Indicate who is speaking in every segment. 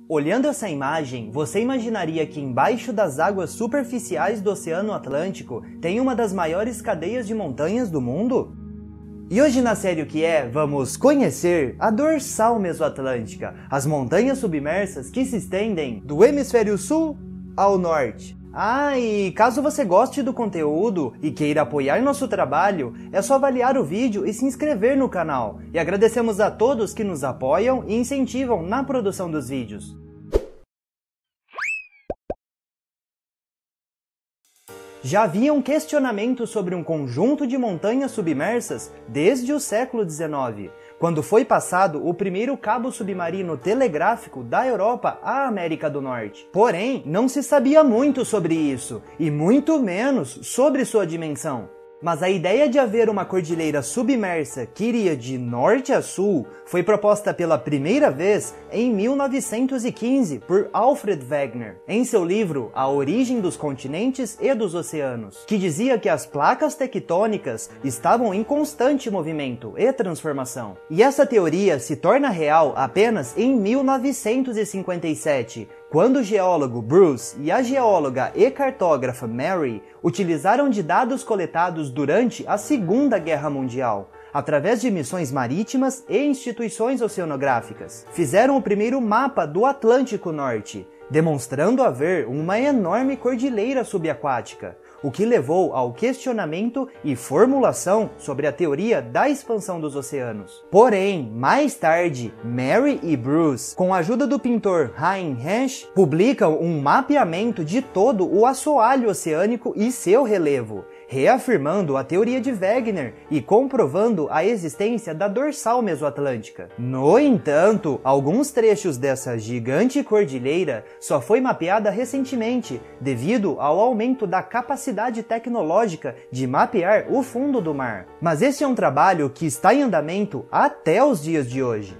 Speaker 1: Olhando essa imagem, você imaginaria que embaixo das águas superficiais do Oceano Atlântico tem uma das maiores cadeias de montanhas do mundo? E hoje na série O Que É, vamos conhecer a dorsal mesoatlântica, as montanhas submersas que se estendem do hemisfério sul ao norte. E caso você goste do conteúdo e queira apoiar nosso trabalho, é só avaliar o vídeo e se inscrever no canal. E agradecemos a todos que nos apoiam e incentivam na produção dos vídeos. Já havia um questionamento sobre um conjunto de montanhas submersas desde o século XIX, quando foi passado o primeiro cabo submarino telegráfico da Europa à América do Norte. Porém, não se sabia muito sobre isso, e muito menos sobre sua dimensão. Mas a ideia de haver uma cordilheira submersa que iria de norte a sul foi proposta pela primeira vez em 1915 por Alfred Wegener, em seu livro A Origem dos Continentes e dos Oceanos, que dizia que as placas tectônicas estavam em constante movimento e transformação. E essa teoria se torna real apenas em 1957, quando o geólogo Bruce e a geóloga e cartógrafa Mary utilizaram de dados coletados durante a Segunda Guerra Mundial, através de missões marítimas e instituições oceanográficas. Fizeram o primeiro mapa do Atlântico Norte, demonstrando haver uma enorme cordilheira subaquática, o que levou ao questionamento e formulação sobre a teoria da expansão dos oceanos. Porém, mais tarde, Mary e Bruce, com a ajuda do pintor Hein Hensch, publicam um mapeamento de todo o assoalho oceânico e seu relevo, reafirmando a teoria de Wegener e comprovando a existência da dorsal mesoatlântica. No entanto, alguns trechos dessa gigante cordilheira só foi mapeada recentemente, devido ao aumento da capacidade tecnológica de mapear o fundo do mar. Mas esse é um trabalho que está em andamento até os dias de hoje.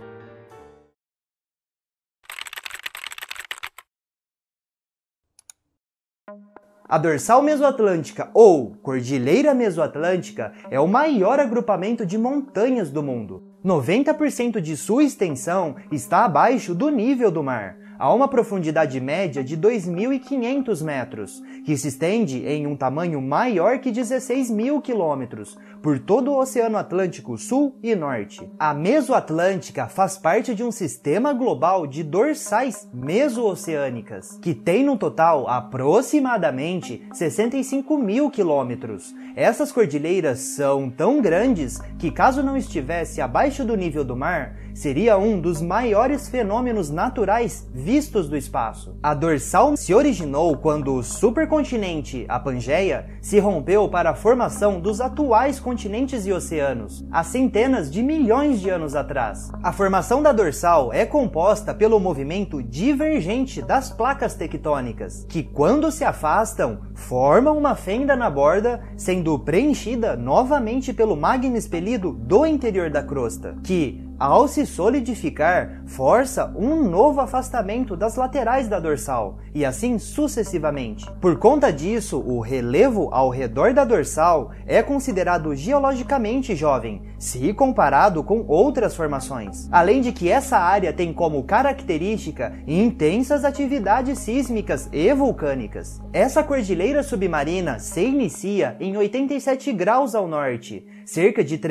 Speaker 1: A dorsal mesoatlântica, ou Cordilheira Mesoatlântica, é o maior agrupamento de montanhas do mundo. 90% de sua extensão está abaixo do nível do mar, a uma profundidade média de 2.500 metros, que se estende em um tamanho maior que 16.000 quilômetros, por todo o Oceano Atlântico Sul e Norte. A Mesoatlântica faz parte de um sistema global de dorsais meso-oceânicas, que tem no total aproximadamente 65.000 quilômetros. Essas cordilheiras são tão grandes que, caso não estivesse abaixo do nível do mar, seria um dos maiores fenômenos naturais vistos do espaço. A dorsal se originou quando o supercontinente, a Pangeia, se rompeu para a formação dos atuais continentes e oceanos, há centenas de milhões de anos atrás. A formação da dorsal é composta pelo movimento divergente das placas tectônicas, que quando se afastam, formam uma fenda na borda, sendo preenchida novamente pelo magma expelido do interior da crosta, que, ao se solidificar, força um novo afastamento das laterais da dorsal, e assim sucessivamente. Por conta disso, o relevo ao redor da dorsal é considerado geologicamente jovem, se comparado com outras formações. Além de que essa área tem como característica intensas atividades sísmicas e vulcânicas. Essa cordilheira submarina se inicia em 87 graus ao norte, cerca de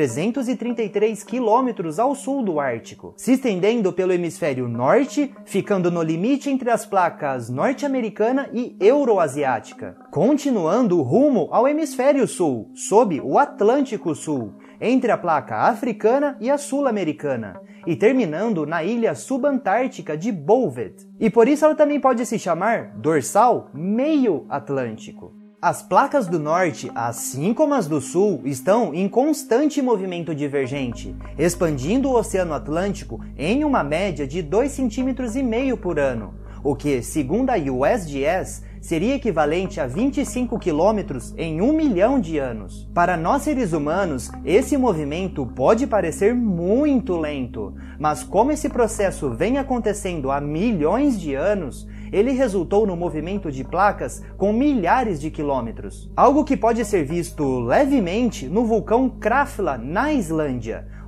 Speaker 1: 333 quilômetros ao sul do Ártico, se estendendo pelo hemisfério norte, ficando no limite entre as placas norte-americana e euroasiática, continuando rumo ao hemisfério sul, sob o Atlântico Sul, entre a placa africana e a sul-americana, e terminando na ilha subantártica de Bouvet. E por isso ela também pode se chamar dorsal meio-atlântico. As placas do norte, assim como as do sul, estão em constante movimento divergente, expandindo o Oceano Atlântico em uma média de 2,5 cm por ano, o que, segundo a USGS, seria equivalente a 25 quilômetros em 1 milhão de anos. Para nós seres humanos, esse movimento pode parecer muito lento, mas como esse processo vem acontecendo há milhões de anos, ele resultou no movimento de placas com milhares de quilômetros. Algo que pode ser visto levemente no vulcão Krafla, na Islândia,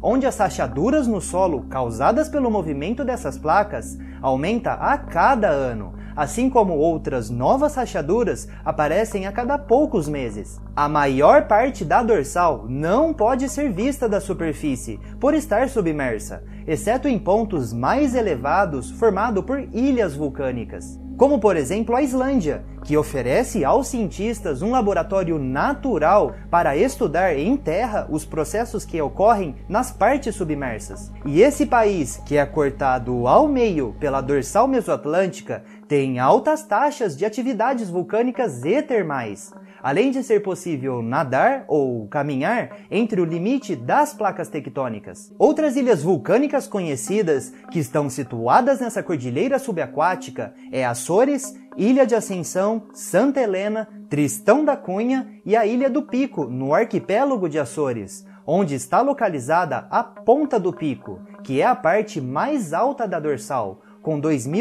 Speaker 1: onde as rachaduras no solo causadas pelo movimento dessas placas aumenta a cada ano, assim como outras novas rachaduras aparecem a cada poucos meses. A maior parte da dorsal não pode ser vista da superfície, por estar submersa, exceto em pontos mais elevados formados por ilhas vulcânicas, como por exemplo a Islândia, que oferece aos cientistas um laboratório natural para estudar em terra os processos que ocorrem nas partes submersas. E esse país, que é cortado ao meio pela dorsal mesoatlântica, tem altas taxas de atividades vulcânicas e termais, além de ser possível nadar ou caminhar entre o limite das placas tectônicas. Outras ilhas vulcânicas conhecidas que estão situadas nessa cordilheira subaquática é Açores, Ilha de Ascensão, Santa Helena, Tristão da Cunha e a Ilha do Pico, no arquipélago de Açores, onde está localizada a Ponta do Pico, que é a parte mais alta da dorsal, com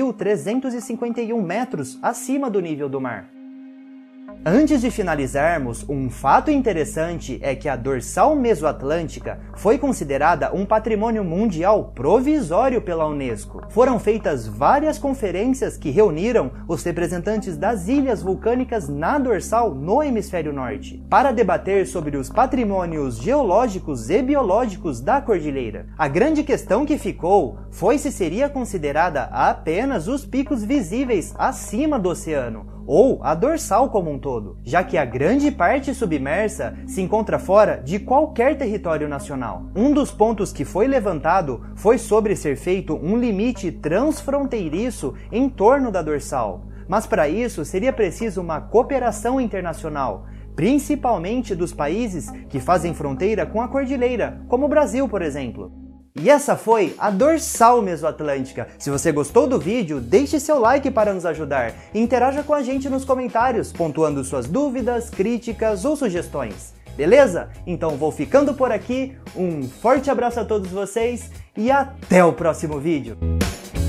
Speaker 1: 2.351 metros acima do nível do mar. Antes de finalizarmos, um fato interessante é que a dorsal mesoatlântica foi considerada um patrimônio mundial provisório pela Unesco. Foram feitas várias conferências que reuniram os representantes das ilhas vulcânicas na dorsal no hemisfério norte, para debater sobre os patrimônios geológicos e biológicos da cordilheira. A grande questão que ficou foi se seria considerada apenas os picos visíveis acima do oceano, ou a dorsal como um todo, já que a grande parte submersa se encontra fora de qualquer território nacional. Um dos pontos que foi levantado foi sobre ser feito um limite transfronteiriço em torno da dorsal, mas para isso seria preciso uma cooperação internacional, principalmente dos países que fazem fronteira com a cordilheira, como o Brasil, por exemplo. E essa foi a dorsal mesoatlântica. Se você gostou do vídeo, deixe seu like para nos ajudar e interaja com a gente nos comentários, pontuando suas dúvidas, críticas ou sugestões. Beleza? Então vou ficando por aqui, um forte abraço a todos vocês e até o próximo vídeo!